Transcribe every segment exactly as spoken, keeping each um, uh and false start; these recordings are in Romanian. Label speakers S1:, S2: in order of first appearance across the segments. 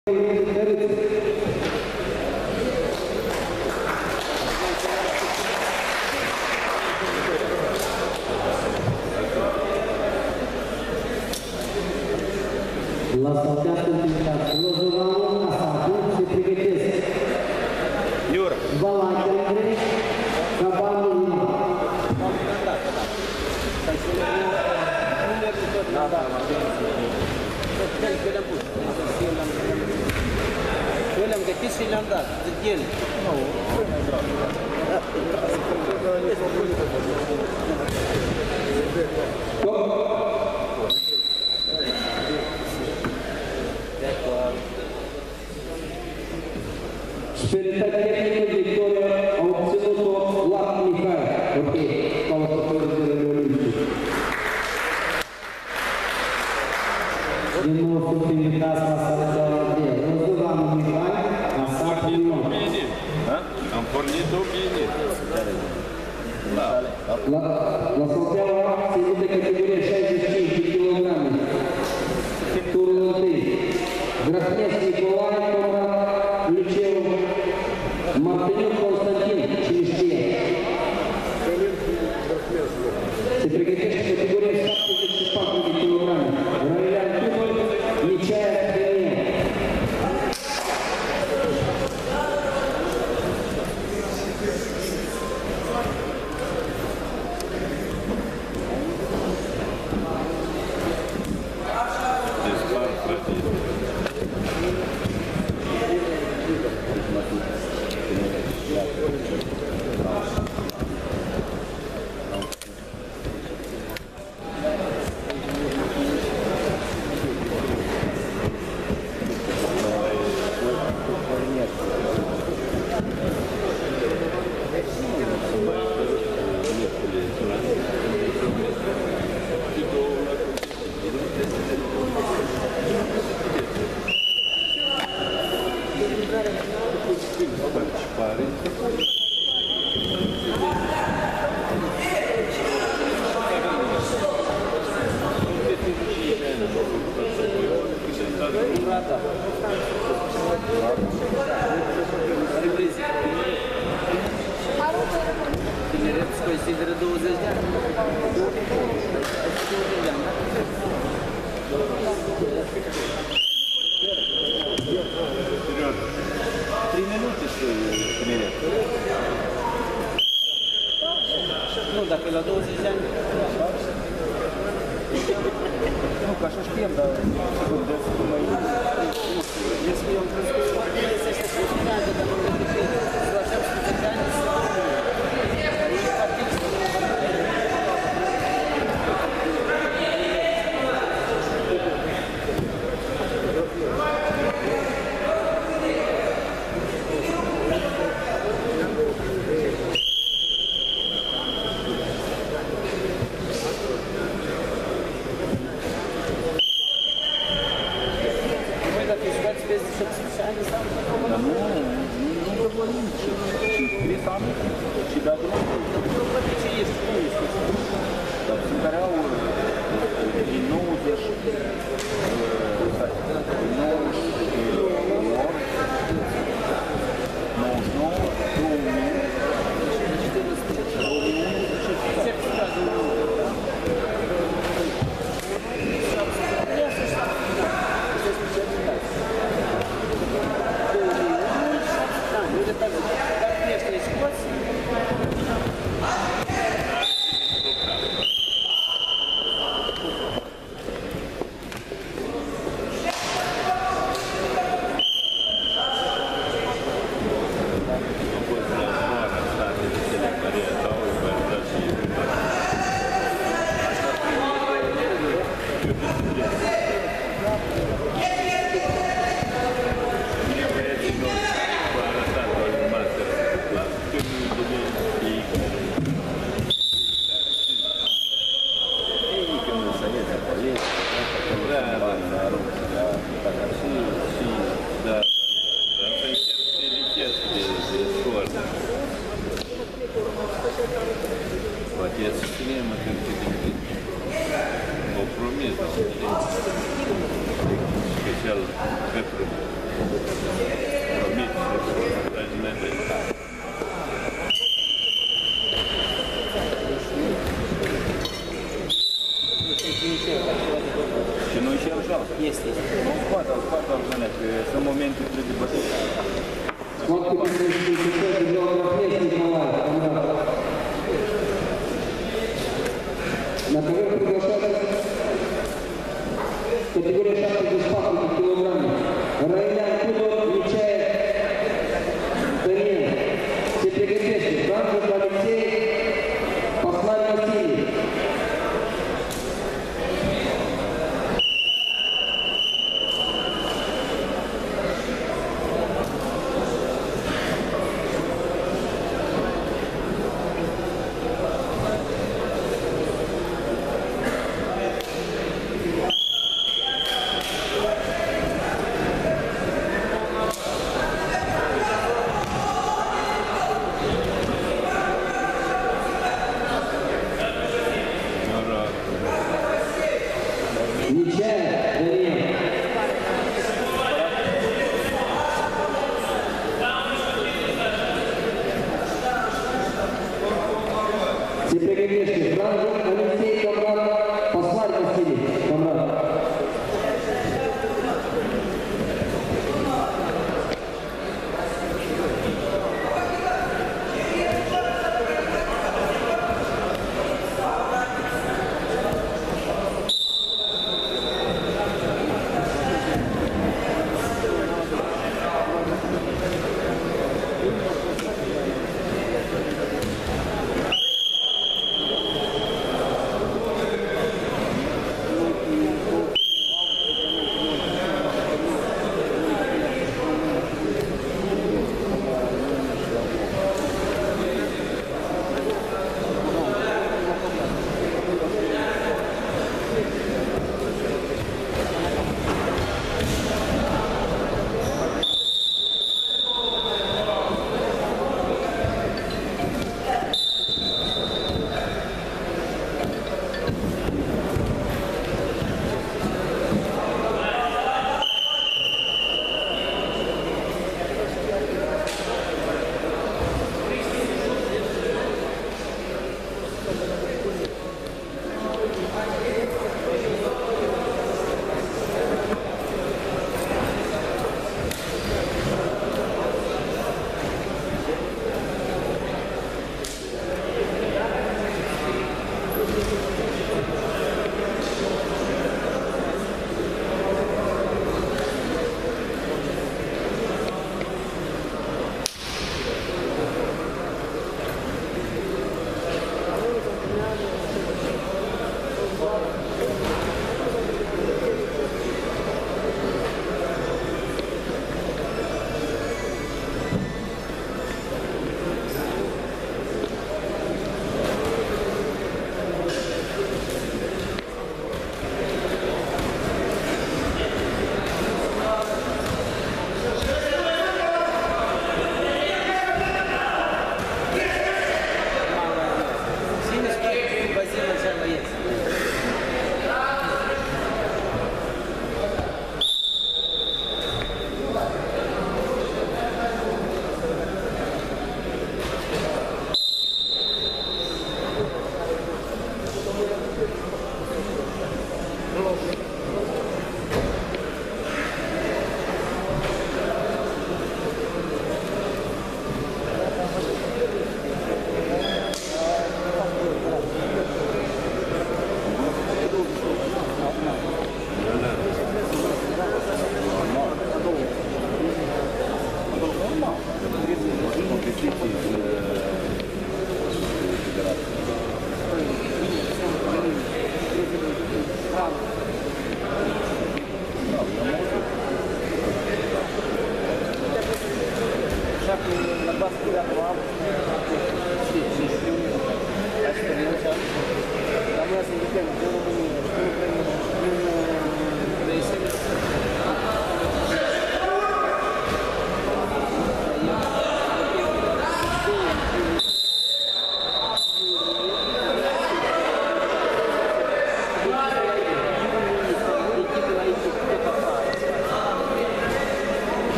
S1: La saltească întâlnitat. Lozovanul, Asatul, se pregătesc.
S2: Iura.
S1: Valache Andrei, Cabanul Ima.
S3: Da, da, da. Eu le-am gătit și le-am dat, de ele. Nu, nu vreau.
S1: Speritate tehnică victoria a obținut-o Vlad Mihai. Ok, causatorul de la Olimpic. Din nou sunt invitați la sala de la D. Răzduvanul Mihai, Asat Limon.
S2: Am pornit-o bine.
S1: La salteaua ținut de categoria șaizeci și cinci de kilograme. Turul întâi. Grăhnesc Nicolae, Conrad, Liceu, Martiniu Constantin, cine știe. Se pregătește categoria șaptezeci și patru de kilograme. Răilean Tupăl, Niceaia Tărie.
S3: Nu, dacă e la douăzeci de ani. Nu, că așa știam, dar se gândesc cum mai e. Este că eu am crezut că este așa și urmează, dar nu le duce. Să așa șaptezeci de ani să e partid să nu
S2: Și nu și el joc.
S3: Este, este.
S2: Poate, poate altă că sunt momente trebuie bătut.
S1: Foarte bine și de geografie Nicolae, comrat. На ковер приглашается категория шестьдесят пять килограммов. Райлян Кудов, Нечаев, Данил. Все приготовьтесь. Француз Алексей, Послань Василий.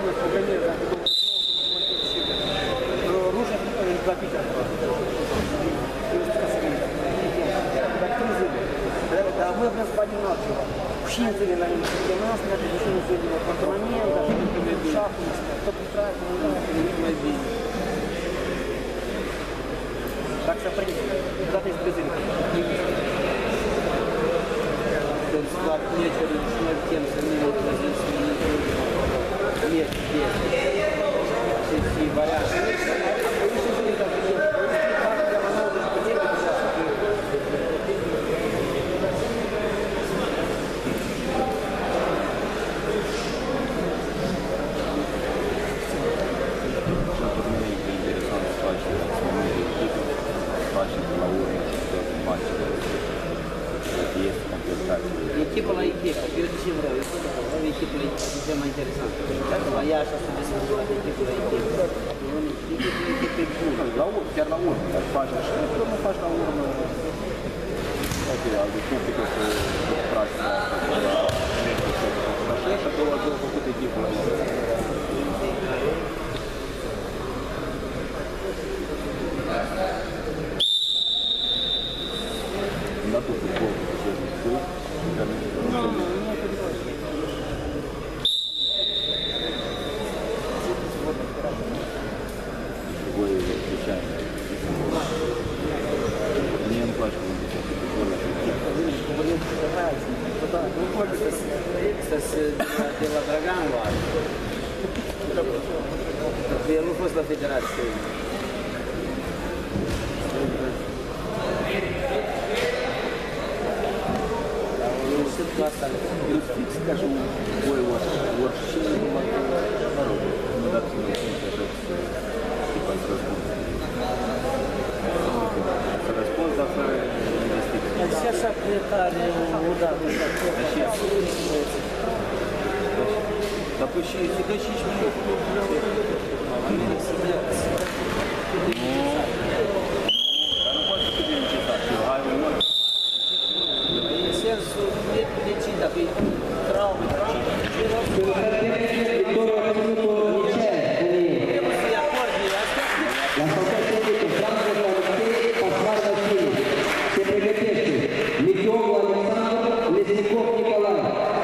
S3: организм, ружье платить. Да, мы нас поодиночку. Пшинцами на них, где нас надо решить все дело контрмомента, шахматы, кто приправит, не так что принято. Куда-то из Бразилии. Склад нечего решить тем самим позициям. Нет, нет. Все варианты.
S4: Echipa la echipa, eu deci vreau, eu sunt o echipă la echipa, e cel mai interesant. Dacă la Iași a fost desfășurat echipă la echipa, e o echipă bună.
S2: La urmă, chiar la urmă, dacă faci așa, tu nu faci la urmă. Ok, al de publică să tragi la așa, și a doua zi au făcut echipă la urmă. Da tu fotbal, ce spui, care nu nu voi случайно. Мне не плачу,
S4: de la Dragan oare? El nu a fost la federație.
S2: eu fix ca și voi oricine numai că, mă rog, nu dați-mi o funcție așa, tipa să răspund. Să răspund, dar fără investiții.
S3: Deci așa tare udat.
S2: Dar păi și se dă cinci minute.
S4: Oamenii se dă.
S2: Dar nu poate să fie încetat. Eu hai un mult.
S4: În sensul de ce, dacă e traumă, trebuie să-i acorde astea.
S1: La facultate de Franța Alexei Pascual Vasile se pregătește Michiov Alexandru, Lesnikov Nicolae.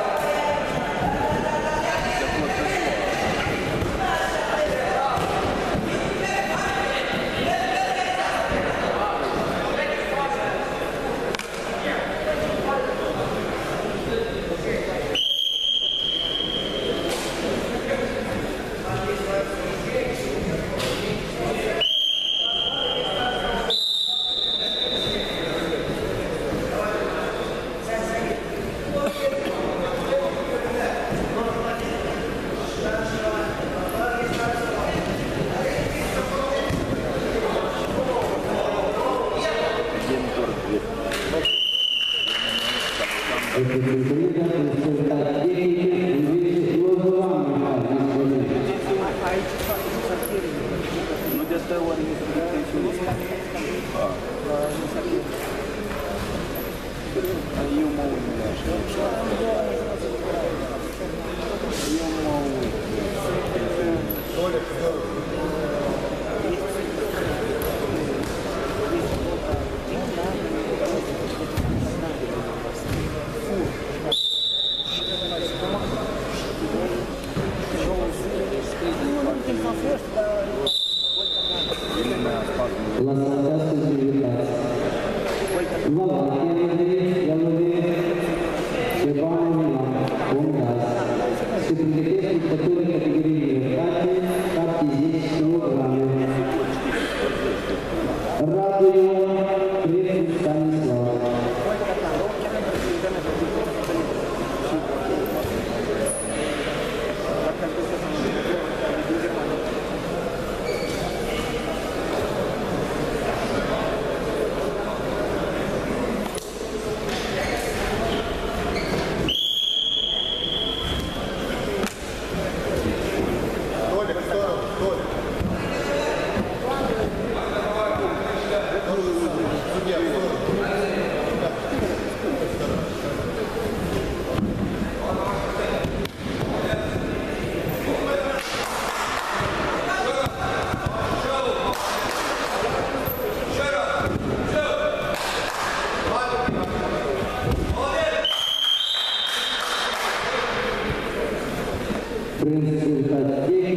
S2: Nu de asta ori mi se pregătește. Eu mă uit așa. Eu mă uit.
S1: La Sfântească Civilitate. Valache, Gălărie, Șebană Milan, Bomgaz. Se pregătesc luptătorii categoriei libertate, șaptezeci kilograme. Radu Ion, Crețu Stanislav. rezultat tehnic.